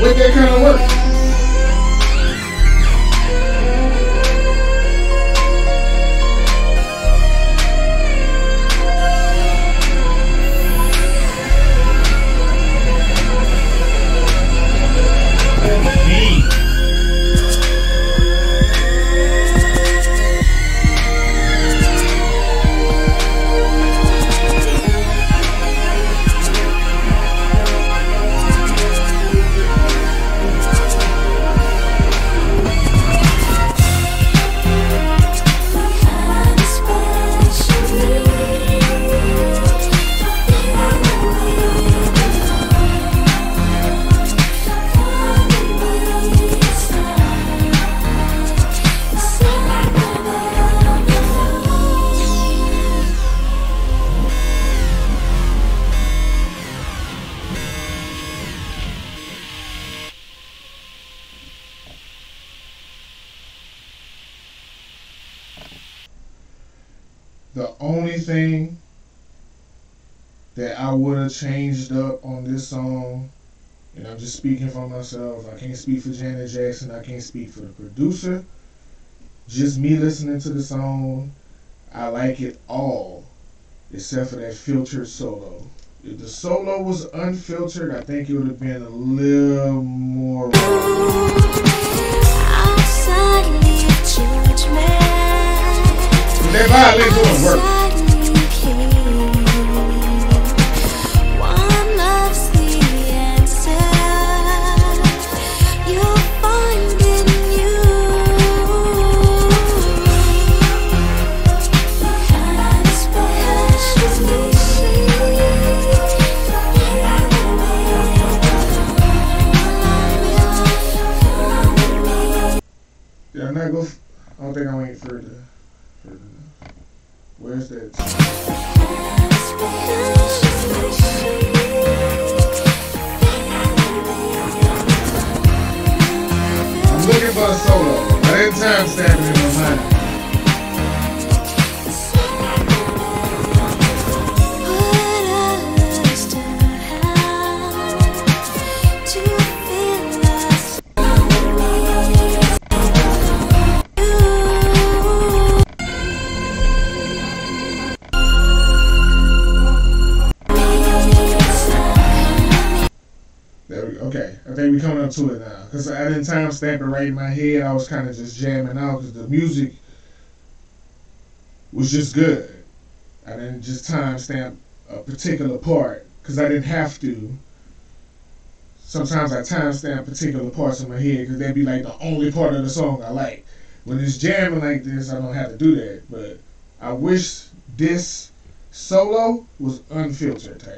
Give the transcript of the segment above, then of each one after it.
with that kind of work. The only thing that I would have changed up on this song, and I'm just speaking for myself, I can't speak for Janet Jackson, I can't speak for the producer, just me listening to the song, I like it all, except for that filtered solo. If the solo was unfiltered, I think it would have been a little more that violin doing work. Yeah, I'm not go. I don't think I went further. Where's that? I'm looking for a solo. I didn't time stamp it in my mind. Okay, I think we're coming up to it now. Because I didn't time stamp it right in my head. I was kind of just jamming out because the music was just good. I didn't just time stamp a particular part because I didn't have to. Sometimes I time stamp particular parts in my head because that'd be like the only part of the song I like. When it's jamming like this, I don't have to do that. But I wish this solo was unfiltered type.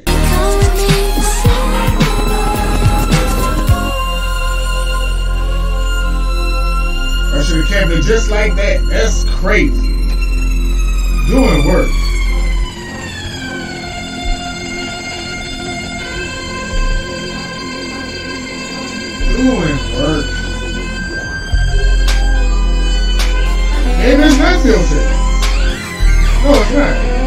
I should have kept it just like that. That's crazy. Doing work. Doing work. Maybe it's not filtered. No, it's not.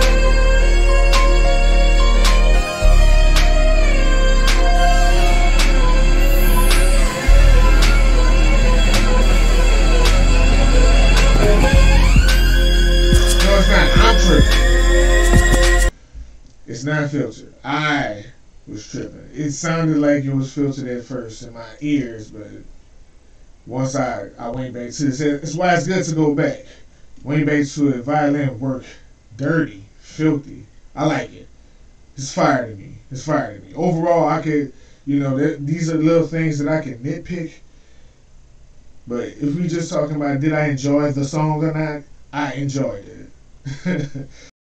It's not filtered. I was tripping. It sounded like it was filtered at first in my ears, but once I went back to this, that's why it's good to go back. Went back to it. Violin work, dirty, filthy. I like it. It's fire to me. It's fire to me. Overall, I could, these are little things that I can nitpick. But if we just talking about did I enjoy the song or not, I enjoyed it.